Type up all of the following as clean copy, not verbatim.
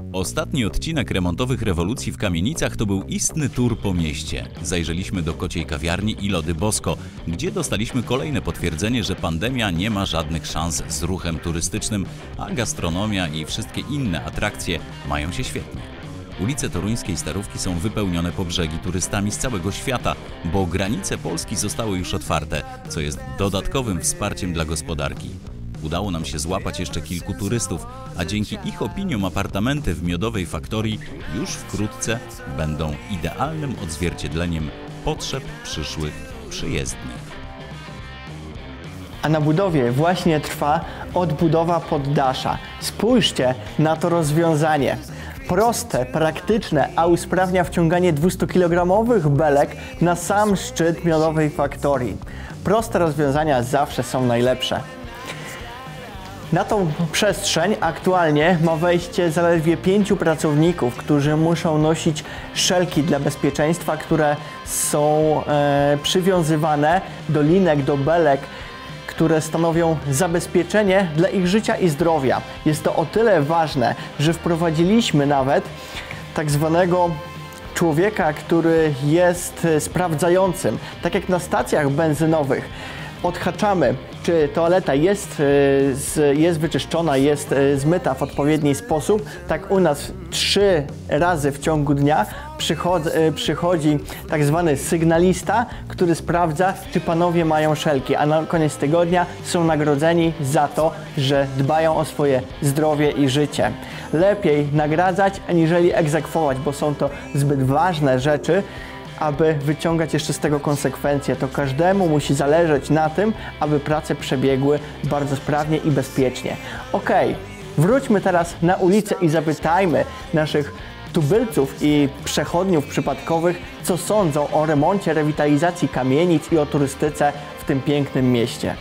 Ostatni odcinek remontowych rewolucji w Kamienicach to był istny tour po mieście. Zajrzeliśmy do kociej kawiarni i Lody Bosko, gdzie dostaliśmy kolejne potwierdzenie, że pandemia nie ma żadnych szans z ruchem turystycznym, a gastronomia i wszystkie inne atrakcje mają się świetnie. Ulice toruńskiej Starówki są wypełnione po brzegi turystami z całego świata, bo granice Polski zostały już otwarte, co jest dodatkowym wsparciem dla gospodarki. Udało nam się złapać jeszcze kilku turystów, a dzięki ich opiniom apartamenty w Miodowej Faktorii już wkrótce będą idealnym odzwierciedleniem potrzeb przyszłych przyjezdnych. A na budowie właśnie trwa odbudowa poddasza. Spójrzcie na to rozwiązanie. Proste, praktyczne, a usprawnia wciąganie 200-kilogramowych belek na sam szczyt Miodowej Faktorii. Proste rozwiązania zawsze są najlepsze. Na tą przestrzeń aktualnie ma wejście zaledwie 5 pracowników, którzy muszą nosić szelki dla bezpieczeństwa, które są przywiązywane do linek, do belek, które stanowią zabezpieczenie dla ich życia i zdrowia. Jest to o tyle ważne, że wprowadziliśmy nawet tak zwanego człowieka, który jest sprawdzającym. Tak jak na stacjach benzynowych odhaczamy, czy toaleta jest wyczyszczona, jest zmyta w odpowiedni sposób. Tak u nas 3 razy w ciągu dnia przychodzi tak zwany sygnalista, który sprawdza, czy panowie mają szelki, a na koniec tygodnia są nagrodzeni za to, że dbają o swoje zdrowie i życie. Lepiej nagradzać, aniżeli egzekwować, bo są to zbyt ważne rzeczy, aby wyciągać jeszcze z tego konsekwencje. To każdemu musi zależeć na tym, aby prace przebiegły bardzo sprawnie i bezpiecznie. Okej, wróćmy teraz na ulicę i zapytajmy naszych tubylców i przechodniów przypadkowych, co sądzą o remoncie, rewitalizacji kamienic i o turystyce w tym pięknym mieście.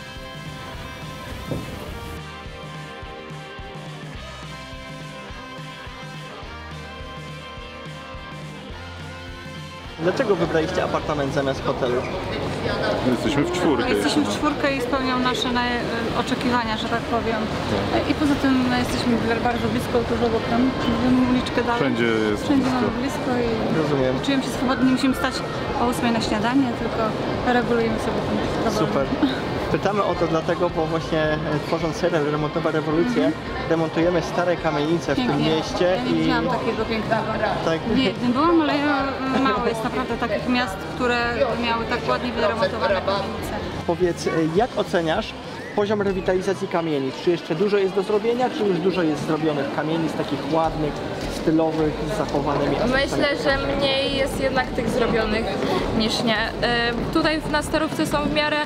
Dlaczego wybraliście apartament zamiast hotelu? Jesteśmy w czwórkę. Jesteśmy w czwórkę i spełnią nasze oczekiwania, że tak powiem. I poza tym jesteśmy bardzo blisko, tuż obok tam, uliczkę dalej. Wszędzie jest Wszędzie mamy blisko i Rozumiem. czujemy się swobodnie. Nie musimy stać o 8 na śniadanie, tylko regulujemy sobie ten problem. Super. Pytamy o to dlatego, bo właśnie tworząc serial Remontowa Rewolucja, remontujemy stare kamienice w tym mieście. Ja nie widziałam takiego pięknego. Tak. Nie byłam, ale mało jest naprawdę takich miast, które miały tak ładnie wyremontowane kamienice. Powiedz, jak oceniasz poziom rewitalizacji kamienic? Czy jeszcze dużo jest do zrobienia, czy już dużo jest zrobionych kamienic takich ładnych, stylowych, z zachowanymi aspektami? Myślę, że mniej jest jednak tych zrobionych niż nie. Tutaj na Starówce są w miarę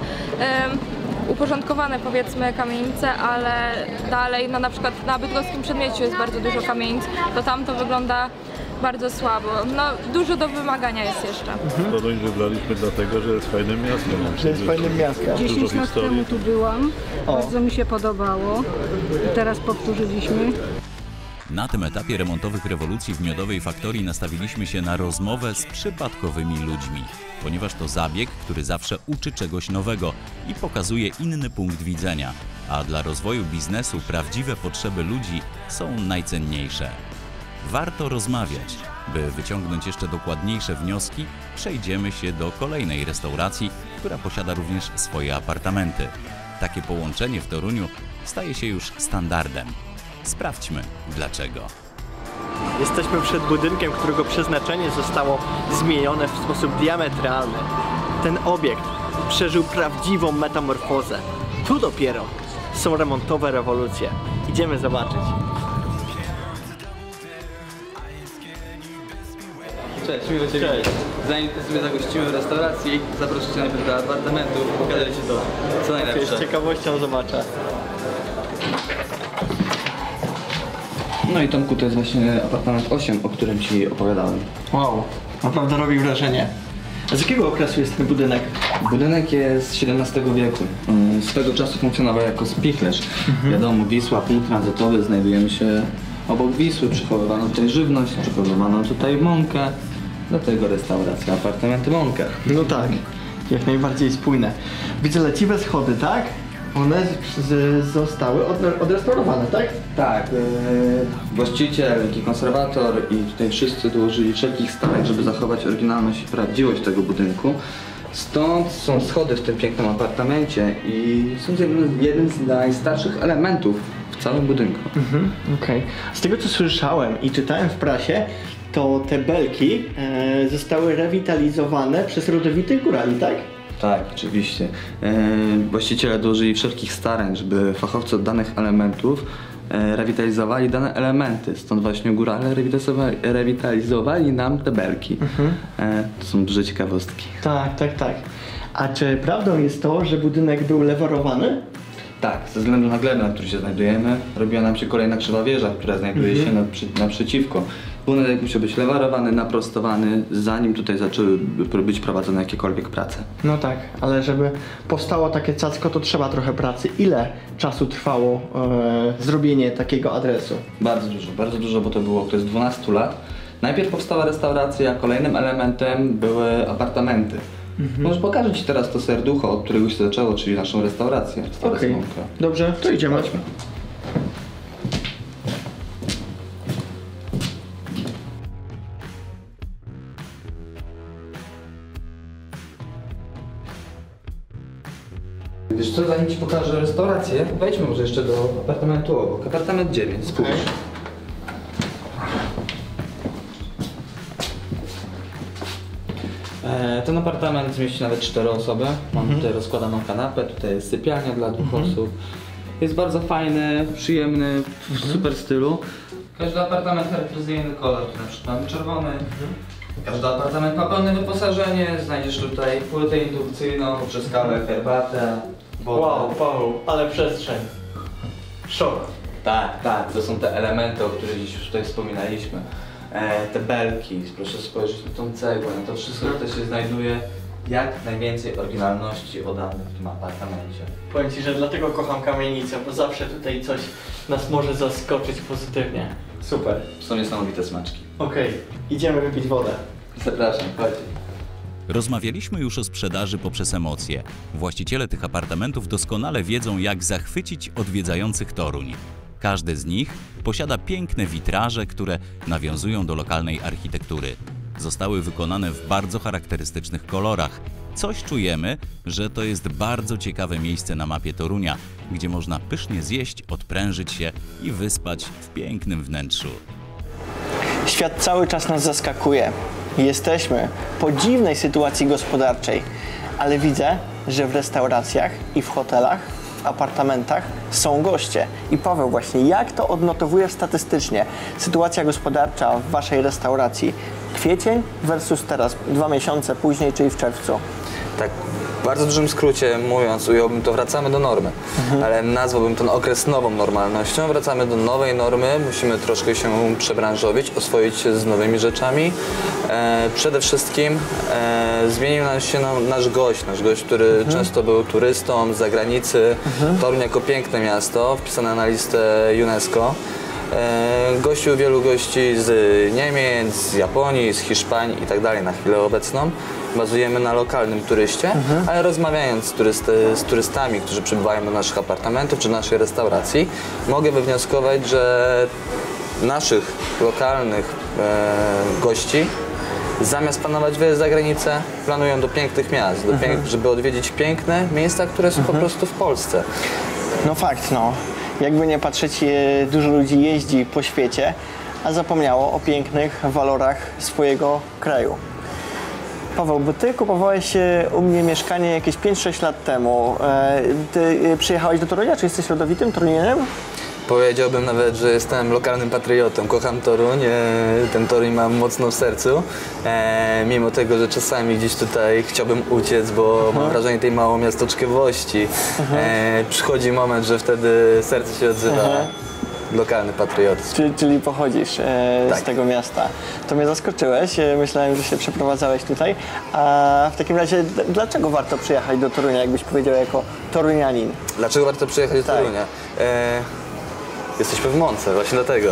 uporządkowane, powiedzmy, kamienice, ale dalej, no na przykład na Bydgoskim Przedmieściu jest bardzo dużo kamienic, to tam to wygląda bardzo słabo. No, dużo do wymagania jest jeszcze. Toruń wybraliśmy dlatego, że jest fajnym miastem. Że jest fajnym miastem. 10 lat temu tu byłam, bardzo mi się podobało i teraz powtórzyliśmy. Na tym etapie remontowych rewolucji w Miodowej Faktorii nastawiliśmy się na rozmowę z przypadkowymi ludźmi, ponieważ to zabieg, który zawsze uczy czegoś nowego i pokazuje inny punkt widzenia, a dla rozwoju biznesu prawdziwe potrzeby ludzi są najcenniejsze. Warto rozmawiać. By wyciągnąć jeszcze dokładniejsze wnioski, przejdziemy się do kolejnej restauracji, która posiada również swoje apartamenty. Takie połączenie w Toruniu staje się już standardem. Sprawdźmy dlaczego. Jesteśmy przed budynkiem, którego przeznaczenie zostało zmienione w sposób diametralny. Ten obiekt przeżył prawdziwą metamorfozę. Tu dopiero są remontowe rewolucje. Idziemy zobaczyć. Cześć, miło Cię widzieć. Zanim sobie zagościmy w restauracji, zaproszę Cię najpierw do apartamentu, pokażę Ci to, co najlepsze. Z ciekawością zobaczę. No i Tomku, to jest właśnie apartament 8, o którym Ci opowiadałem. Wow, naprawdę robi wrażenie. A z jakiego okresu jest ten budynek? Budynek jest z XVII wieku. Swego czasu funkcjonował jako spichlerz. Wiadomo, Wisła, punkt tranzytowy, znajdujemy się obok Wisły, przechowywano tutaj żywność, przechowywano tutaj mąkę. Do tego restauracja, apartamenty Mąkę. No tak, jak najbardziej spójne. Widzę leciwe schody, tak? One zostały odrestaurowane, tak? Tak, właściciel, jak i konserwator i tutaj wszyscy dołożyli wszelkich starań, żeby zachować oryginalność i prawdziwość tego budynku. Stąd są schody w tym pięknym apartamencie i są jeden z najstarszych elementów w całym budynku. Okej. Z tego co słyszałem i czytałem w prasie, to te belki zostały rewitalizowane przez rodowitych górali, tak? Tak, oczywiście. Właściciele dołożyli wszelkich starań, żeby fachowcy od danych elementów rewitalizowali dane elementy. Stąd właśnie górale rewitalizowali nam te belki. To są duże ciekawostki. Tak. A czy prawdą jest to, że budynek był lewarowany? Tak, ze względu na glebę, na której się znajdujemy, robiła nam się kolejna krzywa wieża, która znajduje się naprzeciwko. Budynek musiał być lewarowany, naprostowany, zanim tutaj zaczęły być prowadzone jakiekolwiek prace. No tak, ale żeby powstało takie cacko, to trzeba trochę pracy. Ile czasu trwało zrobienie takiego adresu? Bardzo dużo, bo to był okres 12 lat. Najpierw powstała restauracja, a kolejnym elementem były apartamenty. Może pokażę Ci teraz to serducho, od którego się zaczęło, czyli naszą restaurację. Okej. Dobrze, to idziemy. Chodźmy. Wiesz co, zanim Ci pokażę restaurację, wejdźmy może jeszcze do apartamentu obok. Apartament 9, spójrz. Ten apartament zmieści nawet 4 osoby. Mam tutaj rozkładaną kanapę, tutaj jest sypialnia dla 2 osób. Jest bardzo fajny, przyjemny, w super stylu. Każdy apartament charakteryzuje inny kolor, tu na przykład mamy czerwony. Każdy apartament ma pełne wyposażenie, znajdziesz tutaj płytę indukcyjną, przeskałę, herbatę, wodę. Wow, Paweł, ale przestrzeń. Szok. Tak, to są te elementy, o których dziś już tutaj wspominaliśmy. Te belki, proszę spojrzeć na tą cegłę, na to wszystko tutaj się znajduje jak najwięcej oryginalności oddanych w tym apartamencie. Powiem Ci, że dlatego kocham kamienicę, bo zawsze tutaj coś nas może zaskoczyć pozytywnie. Super. Są niesamowite smaczki. Okej, idziemy wypić wodę. Zapraszam, chodź. Rozmawialiśmy już o sprzedaży poprzez emocje. Właściciele tych apartamentów doskonale wiedzą, jak zachwycić odwiedzających Toruń. Każdy z nich posiada piękne witraże, które nawiązują do lokalnej architektury. Zostały wykonane w bardzo charakterystycznych kolorach. Coś czujemy, że to jest bardzo ciekawe miejsce na mapie Torunia, gdzie można pysznie zjeść, odprężyć się i wyspać w pięknym wnętrzu. Świat cały czas nas zaskakuje. Jesteśmy po dziwnej sytuacji gospodarczej, ale widzę, że w restauracjach i w hotelach, w apartamentach są goście. I Paweł, właśnie jak to odnotowujesz statystycznie? Sytuacja gospodarcza w Waszej restauracji. Kwiecień versus teraz, 2 miesiące później, czyli w czerwcu. Tak, w bardzo dużym skrócie mówiąc, ująłbym to, wracamy do normy, ale nazwałbym ten okres nową normalnością. Wracamy do nowej normy, musimy troszkę się przebranżowić, oswoić się z nowymi rzeczami. Przede wszystkim zmienił się nasz gość, który często był turystą z zagranicy. Toruń jako piękne miasto, wpisane na listę UNESCO. Gościł wielu gości z Niemiec, z Japonii, z Hiszpanii i tak dalej na chwilę obecną. Bazujemy na lokalnym turyście, ale rozmawiając z turystami, którzy przybywają do naszych apartamentów czy naszej restauracji, mogę wywnioskować, że naszych lokalnych gości zamiast planować wyjazd za granicę, planują do pięknych miast, żeby odwiedzić piękne miejsca, które są po prostu w Polsce. No fakt, no. Jakby nie patrzeć, dużo ludzi jeździ po świecie, a zapomniało o pięknych walorach swojego kraju. Paweł, bo Ty kupowałeś u mnie mieszkanie jakieś 5-6 lat temu. Ty przyjechałeś do Torunia, czy jesteś rodowitym Torunieniem? Powiedziałbym nawet, że jestem lokalnym patriotą. Kocham Toruń, ten Toruń mam mocno w sercu. Mimo tego, że czasami gdzieś tutaj chciałbym uciec, bo mam wrażenie tej małomiastoczkowości. Przychodzi moment, że wtedy serce się odzywa. Lokalny patriotyzm. Czyli pochodzisz z tego miasta. To mnie zaskoczyłeś, myślałem, że się przeprowadzałeś tutaj. A w takim razie, dlaczego warto przyjechać do Torunia, jakbyś powiedział jako torunianin? Dlaczego warto przyjechać do Torunia? Jesteśmy w Mące, właśnie dlatego.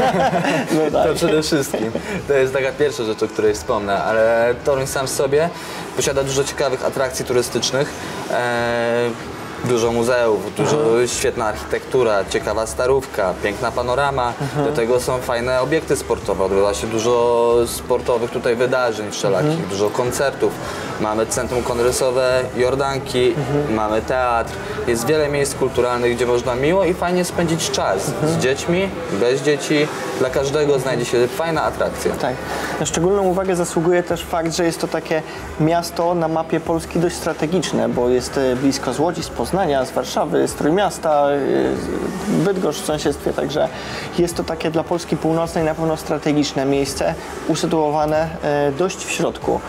No tak. To przede wszystkim. To jest taka pierwsza rzecz, o której wspomnę, ale Toruń sam w sobie posiada dużo ciekawych atrakcji turystycznych. Dużo muzeów, świetna architektura, ciekawa starówka, piękna panorama. Do tego są fajne obiekty sportowe, odbywa się dużo sportowych tutaj wydarzeń wszelakich, dużo koncertów. Mamy centrum kongresowe Jordanki, mamy teatr. Jest wiele miejsc kulturalnych, gdzie można miło i fajnie spędzić czas z dziećmi, bez dzieci. Dla każdego znajdzie się fajna atrakcja. Tak. Na szczególną uwagę zasługuje też fakt, że jest to takie miasto na mapie Polski dość strategiczne, bo jest blisko z Łodzi, z Poznania, z Warszawy, z Trójmiasta, Bydgoszcz w sąsiedztwie, także jest to takie dla Polski Północnej na pewno strategiczne miejsce, usytuowane dość w środku,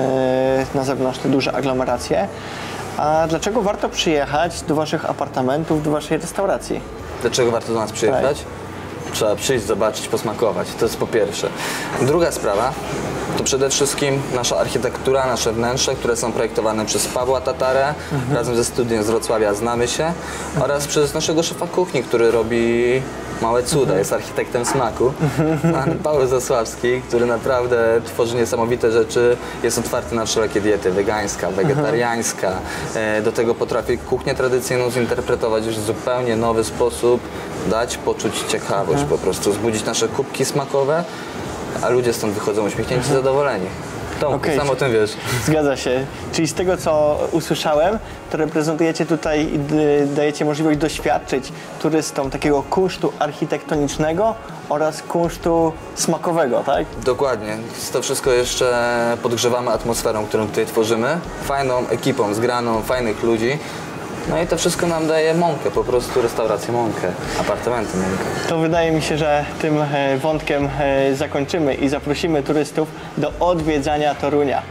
na zewnątrz te duże aglomeracje. A dlaczego warto przyjechać do Waszych apartamentów, do Waszej restauracji? Dlaczego warto do nas przyjechać? Trzeba przyjść, zobaczyć, posmakować. To jest po pierwsze. Druga sprawa to przede wszystkim nasza architektura, nasze wnętrze, które są projektowane przez Pawła Tatarę, razem ze studiem z Wrocławia Znamy się, oraz przez naszego szefa kuchni, który robi małe cuda, jest architektem smaku. Pan Paweł Zasławski, który naprawdę tworzy niesamowite rzeczy, jest otwarty na wszelakie diety, wegańska, wegetariańska. Do tego potrafi kuchnię tradycyjną zinterpretować w zupełnie nowy sposób, dać poczuć ciekawość, po prostu zbudzić nasze kubki smakowe, a ludzie stąd wychodzą uśmiechnięci, zadowoleni. Tomku, sam o tym wiesz. Zgadza się. Czyli z tego, co usłyszałem, to reprezentujecie tutaj i dajecie możliwość doświadczyć turystom takiego kunsztu architektonicznego oraz kunsztu smakowego, tak? Dokładnie. To wszystko jeszcze podgrzewamy atmosferą, którą tutaj tworzymy. Fajną ekipą, zgraną, fajnych ludzi. No i to wszystko nam daje mąkę, po prostu restaurację mąkę, apartamenty mąkę. To wydaje mi się, że tym wątkiem zakończymy i zaprosimy turystów do odwiedzania Torunia.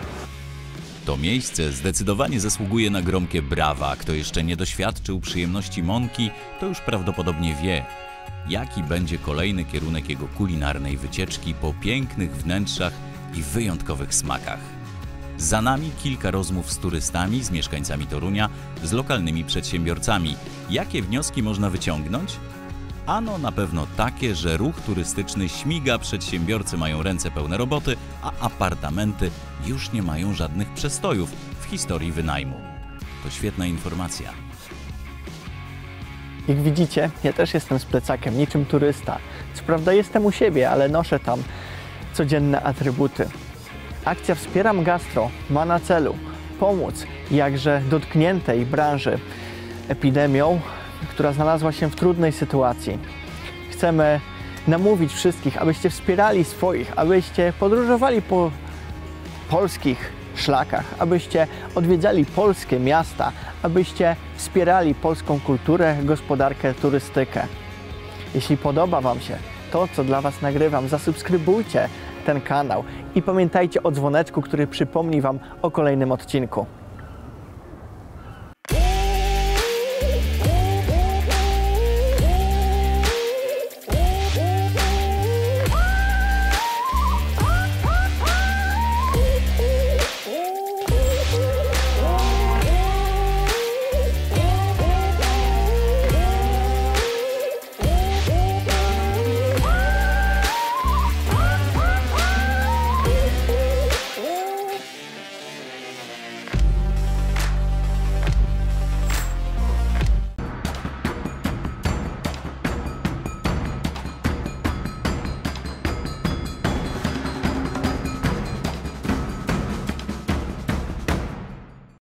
To miejsce zdecydowanie zasługuje na gromkie brawa. Kto jeszcze nie doświadczył przyjemności mąki, to już prawdopodobnie wie, jaki będzie kolejny kierunek jego kulinarnej wycieczki po pięknych wnętrzach i wyjątkowych smakach. Za nami kilka rozmów z turystami, z mieszkańcami Torunia, z lokalnymi przedsiębiorcami. Jakie wnioski można wyciągnąć? Ano na pewno takie, że ruch turystyczny śmiga, przedsiębiorcy mają ręce pełne roboty, a apartamenty już nie mają żadnych przestojów w historii wynajmu. To świetna informacja. Jak widzicie, ja też jestem z plecakiem, niczym turysta. Co prawda jestem u siebie, ale noszę tam codzienne atrybuty. Akcja Wspieram Gastro ma na celu pomóc jakże dotkniętej branży epidemią, która znalazła się w trudnej sytuacji. Chcemy namówić wszystkich, abyście wspierali swoich, abyście podróżowali po polskich szlakach, abyście odwiedzali polskie miasta, abyście wspierali polską kulturę, gospodarkę, turystykę. Jeśli podoba Wam się to, co dla Was nagrywam, zasubskrybujcie ten kanał i pamiętajcie o dzwoneczku, który przypomni Wam o kolejnym odcinku.